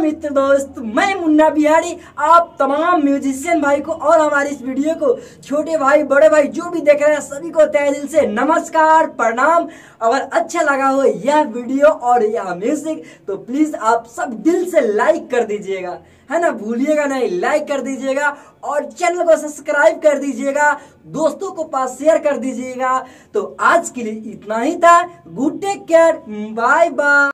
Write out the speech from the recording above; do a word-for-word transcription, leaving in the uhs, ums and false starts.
मित्र दोस्त, मैं मुन्ना बिहारी आप तमाम म्यूजिशियन भाई को और हमारे इस वीडियो को छोटे भाई बड़े भाई जो भी देख रहे हैं सभी को तहे दिल से नमस्कार प्रणाम। अगर अच्छा लगा हो यह वीडियो और यह म्यूजिक तो प्लीज आप सब दिल से लाइक कर दीजिएगा, है ना, भूलिएगा नहीं, लाइक कर दीजिएगा और चैनल को सब्सक्राइब कर दीजिएगा, दोस्तों को पास शेयर कर दीजिएगा। तो आज के लिए इतना ही था। Good take care, bye by.